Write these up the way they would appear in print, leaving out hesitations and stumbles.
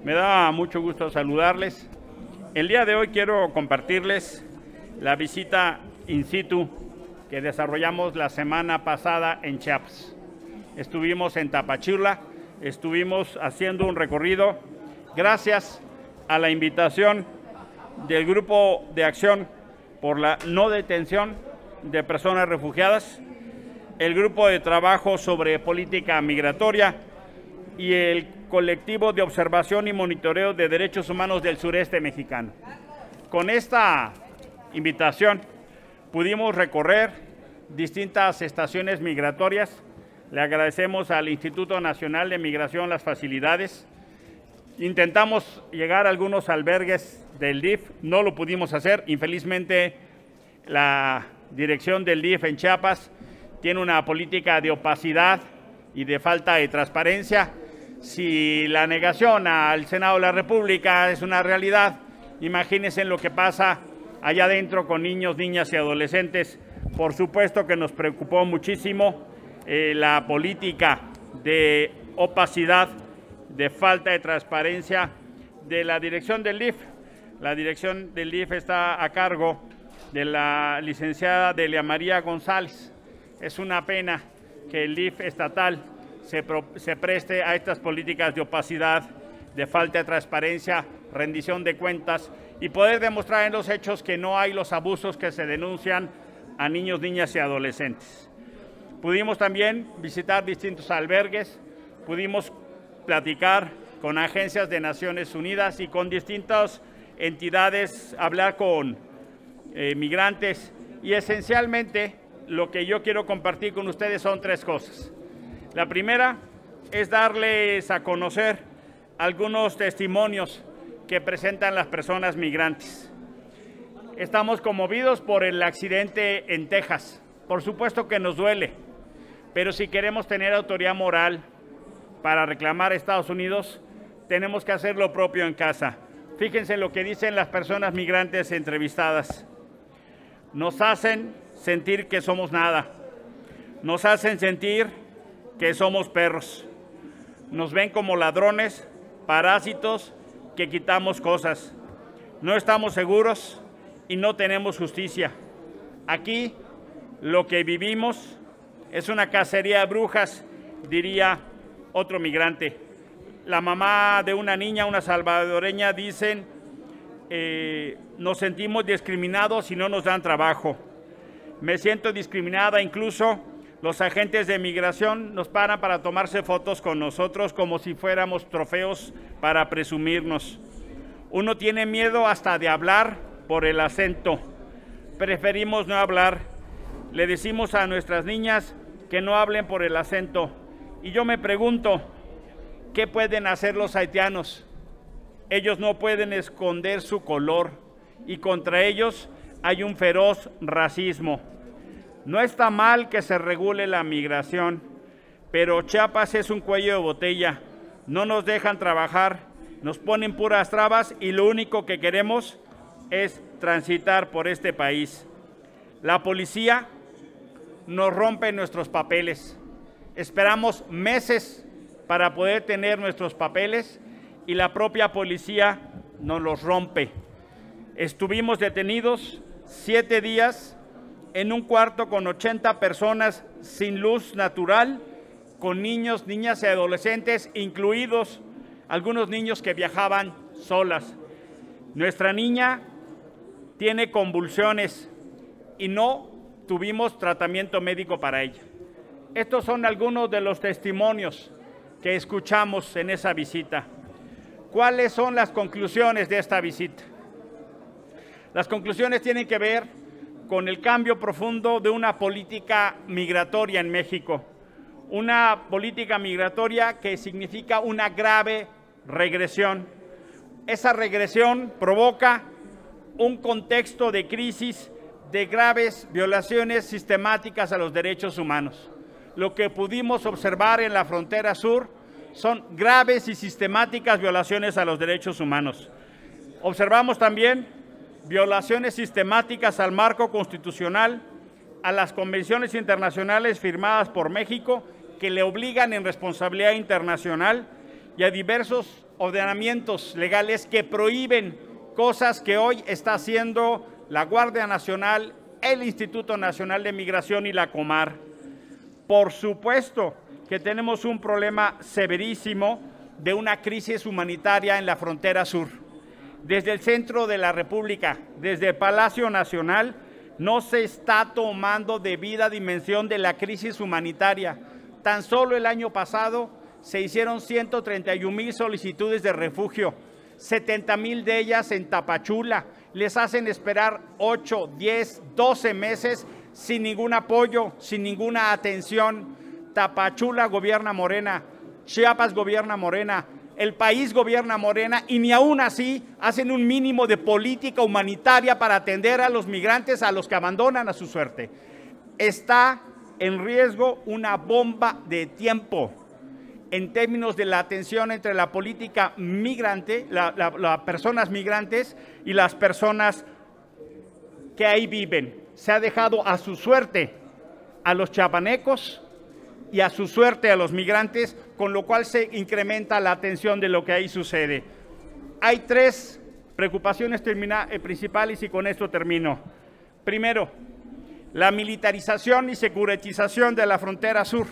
Me da mucho gusto saludarles. El día de hoy quiero compartirles la visita in situ que desarrollamos la semana pasada en Chiapas. Estuvimos en Tapachula, estuvimos haciendo un recorrido gracias a la invitación del Grupo de Acción por la No Detención de Personas Refugiadas, el Grupo de Trabajo sobre Política Migratoria y el Colectivo de Observación y Monitoreo de Derechos Humanos del Sureste Mexicano. Con esta invitación pudimos recorrer distintas estaciones migratorias. Le agradecemos al Instituto Nacional de Migración las facilidades. Intentamos llegar a algunos albergues del DIF, no lo pudimos hacer. Infelizmente, la dirección del DIF en Chiapas tiene una política de opacidad y de falta de transparencia. Si la negación al Senado de la República es una realidad, imagínense lo que pasa allá adentro con niños, niñas y adolescentes. Por supuesto que nos preocupó muchísimo la política de opacidad, de falta de transparencia de la dirección del DIF. La dirección del DIF está a cargo de la licenciada Delia María González. Es una pena que el DIF estatal se preste a estas políticas de opacidad, de falta de transparencia, rendición de cuentas y poder demostrar en los hechos que no hay los abusos que se denuncian a niños, niñas y adolescentes. Pudimos también visitar distintos albergues, pudimos platicar con agencias de Naciones Unidas y con distintas entidades, hablar con migrantes y esencialmente lo que yo quiero compartir con ustedes son tres cosas. La primera es darles a conocer algunos testimonios que presentan las personas migrantes. Estamos conmovidos por el accidente en Texas. Por supuesto que nos duele, pero si queremos tener autoridad moral para reclamar a Estados Unidos, tenemos que hacer lo propio en casa. Fíjense lo que dicen las personas migrantes entrevistadas. Nos hacen sentir que somos nada. Nos hacen sentir que somos perros. Nos ven como ladrones, parásitos, que quitamos cosas. No estamos seguros y no tenemos justicia. Aquí lo que vivimos es una cacería de brujas, diría otro migrante. La mamá de una niña, una salvadoreña, dicen, nos sentimos discriminados y no nos dan trabajo. Me siento discriminada, incluso los agentes de migración nos paran para tomarse fotos con nosotros como si fuéramos trofeos para presumirnos. Uno tiene miedo hasta de hablar por el acento. Preferimos no hablar. Le decimos a nuestras niñas que no hablen por el acento. Y yo me pregunto, ¿qué pueden hacer los haitianos? Ellos no pueden esconder su color y contra ellos hay un feroz racismo. No está mal que se regule la migración, pero Chiapas es un cuello de botella. No nos dejan trabajar, nos ponen puras trabas y lo único que queremos es transitar por este país. La policía nos rompe nuestros papeles. Esperamos meses para poder tener nuestros papeles y la propia policía nos los rompe. Estuvimos detenidos 7 días en un cuarto con 80 personas sin luz natural, con niños, niñas y adolescentes, incluidos algunos niños que viajaban solas. Nuestra niña tiene convulsiones y no tuvimos tratamiento médico para ella. Estos son algunos de los testimonios que escuchamos en esa visita. ¿Cuáles son las conclusiones de esta visita? Las conclusiones tienen que ver con el cambio profundo de una política migratoria en México. Una política migratoria que significa una grave regresión. Esa regresión provoca un contexto de crisis, de graves violaciones sistemáticas a los derechos humanos. Lo que pudimos observar en la frontera sur son graves y sistemáticas violaciones a los derechos humanos. Observamos también violaciones sistemáticas al marco constitucional, a las convenciones internacionales firmadas por México que le obligan en responsabilidad internacional y a diversos ordenamientos legales que prohíben cosas que hoy está haciendo la Guardia Nacional, el Instituto Nacional de Migración y la Comar. Por supuesto que tenemos un problema severísimo de una crisis humanitaria en la frontera sur. Desde el centro de la República, desde el Palacio Nacional, no se está tomando debida dimensión de la crisis humanitaria. Tan solo el año pasado se hicieron 131,000 solicitudes de refugio, 70,000 de ellas en Tapachula. Les hacen esperar 8, 10, 12 meses sin ningún apoyo, sin ninguna atención. Tapachula gobierna Morena, Chiapas gobierna Morena, el país gobierna Morena y ni aún así hacen un mínimo de política humanitaria para atender a los migrantes, a los que abandonan a su suerte. Está en riesgo una bomba de tiempo en términos de la atención entre la política migrante, las personas migrantes y las personas que ahí viven. Se ha dejado a su suerte a los chiapanecos y a su suerte a los migrantes, con lo cual se incrementa la atención de lo que ahí sucede. Hay 3 preocupaciones principales y con esto termino. Primero, la militarización y securitización de la frontera sur,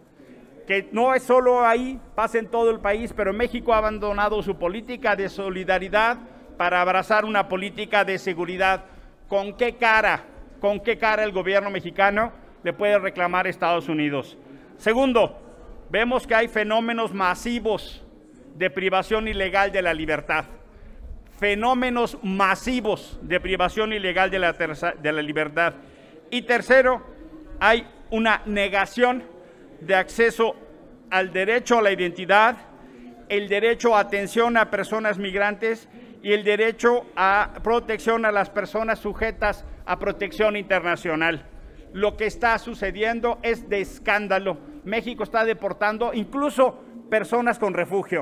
que no es solo ahí, pasa en todo el país, pero México ha abandonado su política de solidaridad para abrazar una política de seguridad. ¿Con qué cara el gobierno mexicano le puede reclamar a Estados Unidos? Segundo, vemos que hay fenómenos masivos de privación ilegal de la libertad. Fenómenos masivos de privación ilegal de la libertad. Y tercero, hay una negación de acceso al derecho a la identidad, el derecho a atención a personas migrantes y el derecho a protección a las personas sujetas a protección internacional. Lo que está sucediendo es de escándalo. México está deportando incluso personas con refugio.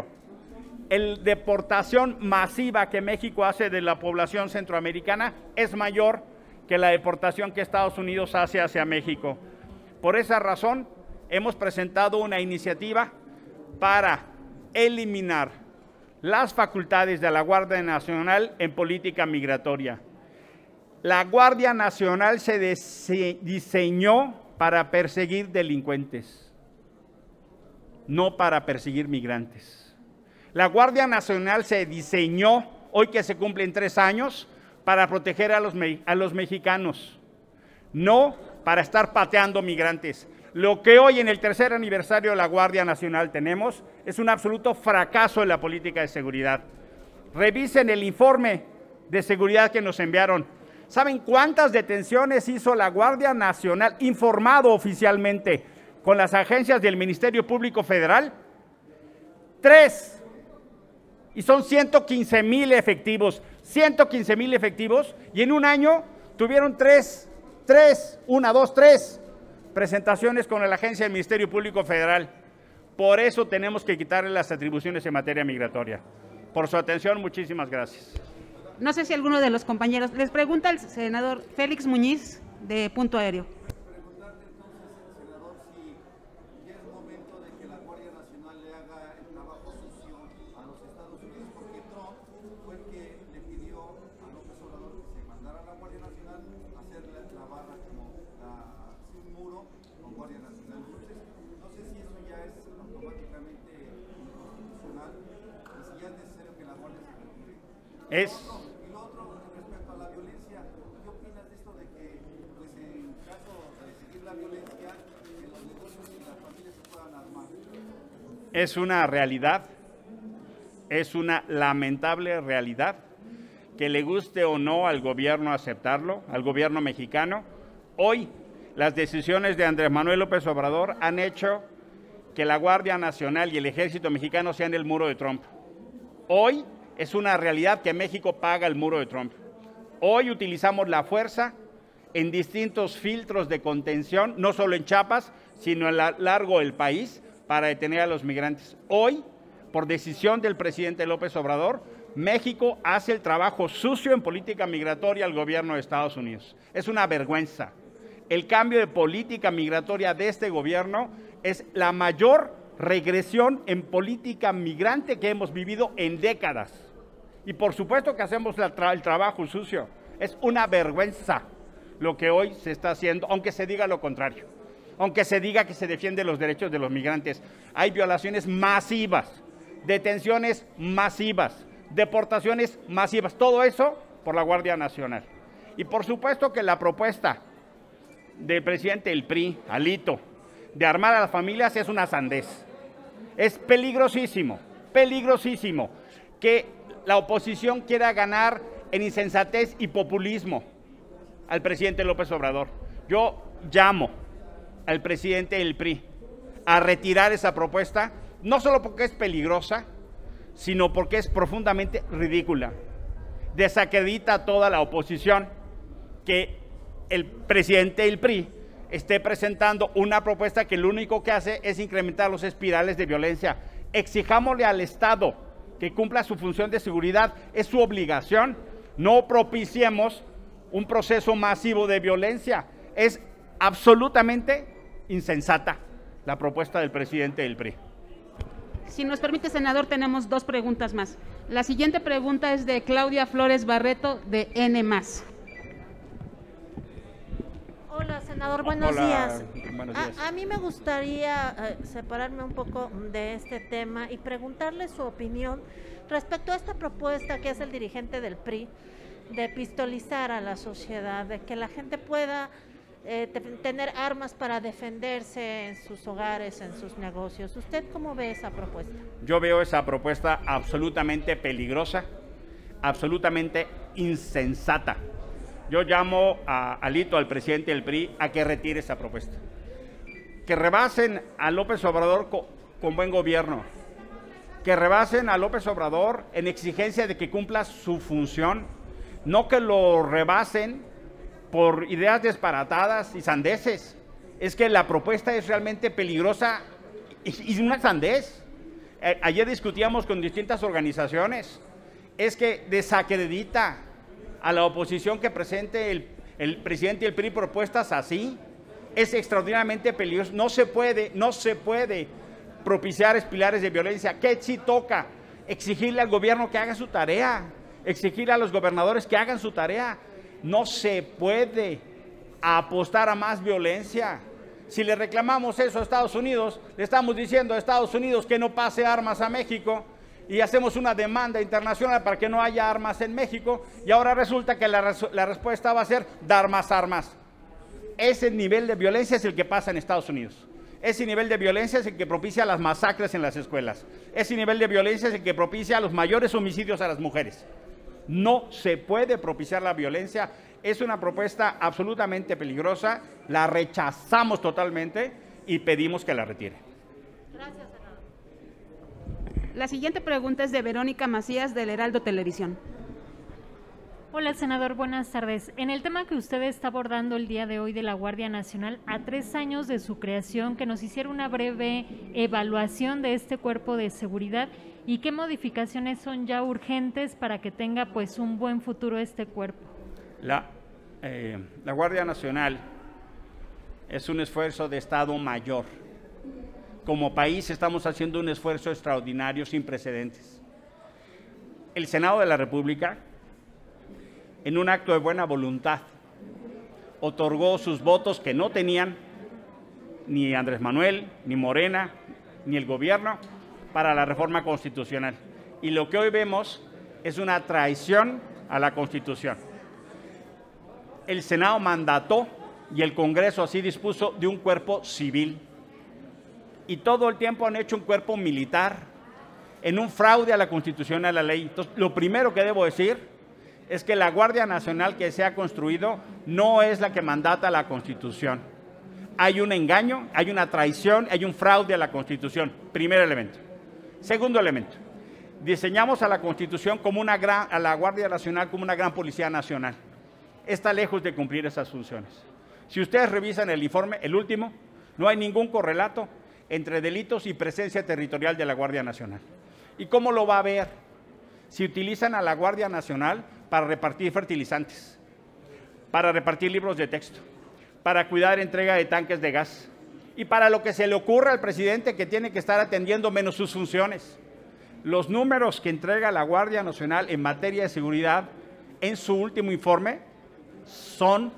La deportación masiva que México hace de la población centroamericana es mayor que la deportación que Estados Unidos hace hacia México. Por esa razón, hemos presentado una iniciativa para eliminar las facultades de la Guardia Nacional en política migratoria. La Guardia Nacional se diseñó para perseguir delincuentes, no para perseguir migrantes. La Guardia Nacional se diseñó, hoy que se cumplen 3 años, para proteger a los mexicanos, no para estar pateando migrantes. Lo que hoy en el 3er aniversario de la Guardia Nacional tenemos es un absoluto fracaso en la política de seguridad. Revisen el informe de seguridad que nos enviaron. ¿Saben cuántas detenciones hizo la Guardia Nacional, informado oficialmente, con las agencias del Ministerio Público Federal? 3. Y son 115,000 efectivos. 115,000 efectivos y en un año tuvieron 3 presentaciones con la agencia del Ministerio Público Federal. Por eso tenemos que quitarle las atribuciones en materia migratoria. Por su atención, muchísimas gracias. No sé si alguno de los compañeros, les pregunta el senador Félix Muñiz de Punto Aéreo. Preguntarte entonces, senador, si ya es momento de que la Guardia Nacional le haga el trabajo sucio a los Estados Unidos, porque Trump fue el que le pidió a López Obrador que se mandara a la Guardia Nacional a hacer la barra como un muro con Guardia Nacional. Entonces, no sé si eso ya es automáticamente inconstitucional y si ya es necesario que la Guardia se retire. Y lo otro, respecto a la violencia, ¿qué opinas de esto de que, pues en caso de seguir la violencia, que los negocios y las familias se puedan armar? Es una realidad, es una lamentable realidad, que le guste o no al gobierno aceptarlo, al gobierno mexicano. Hoy las decisiones de Andrés Manuel López Obrador han hecho que la Guardia Nacional y el Ejército Mexicano sean el muro de Trump. Hoy es una realidad que México paga el muro de Trump. Hoy utilizamos la fuerza en distintos filtros de contención, no solo en Chiapas, sino a lo largo del país, para detener a los migrantes. Hoy, por decisión del presidente López Obrador, México hace el trabajo sucio en política migratoria al gobierno de Estados Unidos. Es una vergüenza. El cambio de política migratoria de este gobierno es la mayor regresión en política migrante que hemos vivido en décadas. Y por supuesto que hacemos el trabajo sucio. Es una vergüenza lo que hoy se está haciendo, aunque se diga lo contrario. Aunque se diga que se defienden los derechos de los migrantes. Hay violaciones masivas, detenciones masivas, deportaciones masivas. Todo eso por la Guardia Nacional. Y por supuesto que la propuesta del presidente del PRI, Alito, de armar a las familias es una sandez. Es peligrosísimo, peligrosísimo que la oposición quiera ganar en insensatez y populismo al presidente López Obrador. Yo llamo al presidente del PRI a retirar esa propuesta, no solo porque es peligrosa, sino porque es profundamente ridícula. Desacredita a toda la oposición que el presidente del PRI esté presentando una propuesta que lo único que hace es incrementar los espirales de violencia. Exijámosle al Estado que cumpla su función de seguridad, es su obligación. No propiciemos un proceso masivo de violencia. Es absolutamente insensata la propuesta del presidente del PRI. Si nos permite, senador, tenemos 2 preguntas más. La siguiente pregunta es de Claudia Flores Barreto, de N+. Hola, senador, buenos días. A mí me gustaría separarme un poco de este tema y preguntarle su opinión respecto a esta propuesta que hace el dirigente del PRI de pistolizar a la sociedad, de que la gente pueda tener armas para defenderse en sus hogares, en sus negocios. ¿Usted cómo ve esa propuesta? Yo veo esa propuesta absolutamente peligrosa, absolutamente insensata. Yo llamo a Alito, al presidente del PRI, a que retire esa propuesta. Que rebasen a López Obrador con buen gobierno. Que rebasen a López Obrador en exigencia de que cumpla su función. No que lo rebasen por ideas disparatadas y sandeces. Es que la propuesta es realmente peligrosa y una sandez. Ayer discutíamos con distintas organizaciones. Es que desacredita a la oposición que presente el presidente del PRI propuestas así. Es extraordinariamente peligroso. No se puede propiciar espirales de violencia. ¿Qué sí toca? Exigirle al gobierno que haga su tarea, exigirle a los gobernadores que hagan su tarea. No se puede apostar a más violencia. Si le reclamamos eso a Estados Unidos, le estamos diciendo a Estados Unidos que no pase armas a México, y hacemos una demanda internacional para que no haya armas en México, y ahora resulta que la respuesta va a ser dar más armas. Ese nivel de violencia es el que pasa en Estados Unidos. Ese nivel de violencia es el que propicia las masacres en las escuelas. Ese nivel de violencia es el que propicia los mayores homicidios a las mujeres. No se puede propiciar la violencia. Es una propuesta absolutamente peligrosa. La rechazamos totalmente y pedimos que la retire. Gracias, senador. La siguiente pregunta es de Verónica Macías, del Heraldo Televisión. Hola, senador, buenas tardes. En el tema que usted está abordando el día de hoy de la Guardia Nacional, a 3 años de su creación, que nos hiciera una breve evaluación de este cuerpo de seguridad y qué modificaciones son ya urgentes para que tenga pues un buen futuro este cuerpo. La Guardia Nacional es un esfuerzo de Estado mayor. Como país estamos haciendo un esfuerzo extraordinario sin precedentes. El Senado de la República, en un acto de buena voluntad, otorgó sus votos que no tenían ni Andrés Manuel, ni Morena, ni el gobierno para la reforma constitucional. Y lo que hoy vemos es una traición a la Constitución. El Senado mandató y el Congreso así dispuso de un cuerpo civil. Y todo el tiempo han hecho un cuerpo militar en un fraude a la Constitución y a la ley. Entonces, lo primero que debo decir es que la Guardia Nacional que se ha construido no es la que mandata la Constitución. Hay un engaño, hay una traición, hay un fraude a la Constitución. Primer elemento. Segundo elemento. Diseñamos a la Constitución como a la Guardia Nacional como una gran policía nacional. Está lejos de cumplir esas funciones. Si ustedes revisan el informe, el último, no hay ningún correlato entre delitos y presencia territorial de la Guardia Nacional. ¿Y cómo lo va a ver? Si utilizan a la Guardia Nacional para repartir fertilizantes, para repartir libros de texto, para cuidar entrega de tanques de gas, y para lo que se le ocurra al presidente que tiene que estar atendiendo menos sus funciones. Los números que entrega la Guardia Nacional en materia de seguridad en su último informe son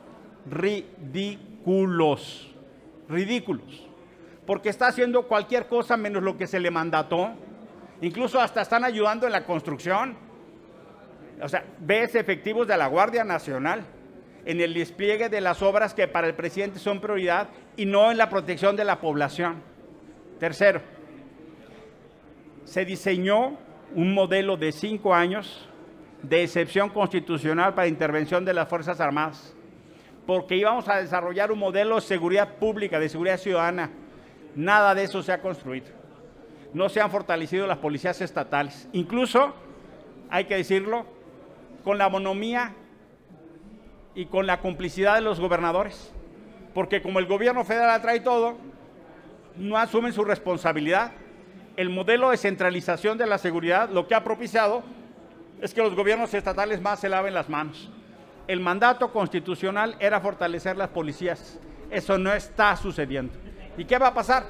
ridículos, porque está haciendo cualquier cosa menos lo que se le mandató, incluso hasta están ayudando en la construcción. O sea, ves efectivos de la Guardia Nacional en el despliegue de las obras que para el presidente son prioridad y no en la protección de la población. Tercero, se diseñó un modelo de 5 años de excepción constitucional para intervención de las Fuerzas Armadas, porque íbamos a desarrollar un modelo de seguridad pública, de seguridad ciudadana. Nada de eso se ha construido. No se han fortalecido las policías estatales. Incluso, hay que decirlo, con la bonomía y con la complicidad de los gobernadores, porque como el gobierno federal trae todo, no asumen su responsabilidad. El modelo de centralización de la seguridad lo que ha propiciado es que los gobiernos estatales más se laven las manos. El mandato constitucional era fortalecer las policías. Eso no está sucediendo. ¿Y qué va a pasar?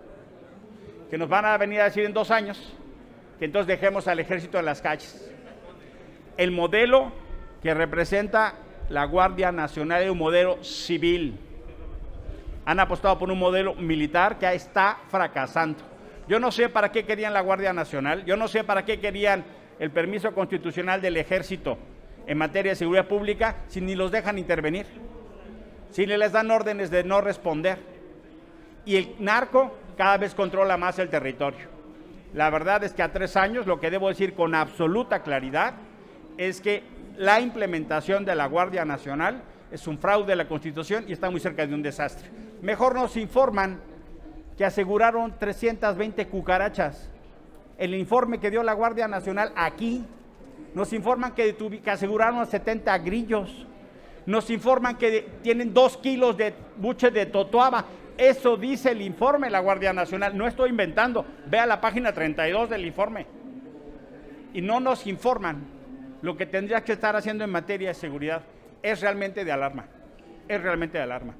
Que nos van a venir a decir en 2 años que entonces dejemos al ejército en las calles. El modelo que representa la Guardia Nacional es un modelo civil. Han apostado por un modelo militar que está fracasando. Yo no sé para qué querían la Guardia Nacional, yo no sé para qué querían el permiso constitucional del ejército en materia de seguridad pública si ni los dejan intervenir, si ni les dan órdenes de no responder. Y el narco cada vez controla más el territorio. La verdad es que a 3 años, lo que debo decir con absoluta claridad es que la implementación de la Guardia Nacional es un fraude a la Constitución y está muy cerca de un desastre. Mejor nos informan que aseguraron 320 cucarachas. El informe que dio la Guardia Nacional aquí, nos informan que aseguraron 70 grillos, nos informan que tienen 2 kilos de buche de totoaba. Eso dice el informe de la Guardia Nacional, no estoy inventando, vea la página 32 del informe. Y no nos informan lo que tendría que estar haciendo en materia de seguridad. Es realmente de alarma, es realmente de alarma.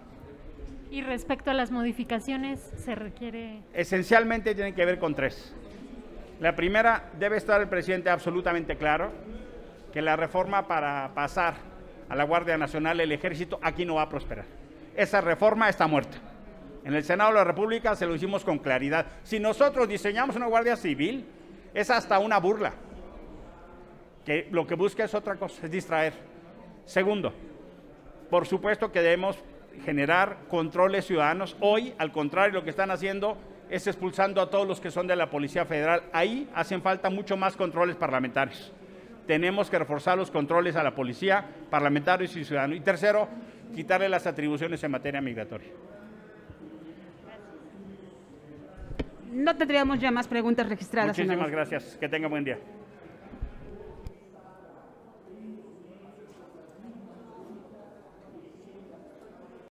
Y respecto a las modificaciones, se requiere... Esencialmente tienen que ver con 3. La primera, debe estar el presidente absolutamente claro que la reforma para pasar a la Guardia Nacional, el ejército, aquí no va a prosperar. Esa reforma está muerta. En el Senado de la República se lo hicimos con claridad. Si nosotros diseñamos una Guardia Civil, es hasta una burla, que lo que busca es otra cosa, es distraer. Segundo, por supuesto que debemos generar controles ciudadanos. Hoy, al contrario, lo que están haciendo es expulsando a todos los que son de la Policía Federal. Ahí hacen falta mucho más controles parlamentarios. Tenemos que reforzar los controles a la policía, parlamentarios y ciudadanos. Y tercero, quitarle las atribuciones en materia migratoria. No tendríamos ya más preguntas registradas. Muchísimas gracias. Que tenga buen día.